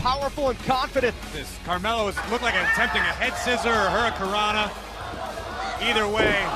powerful and confident. This Carmelo looked like attempting a head scissor or hurricanrana. Either way,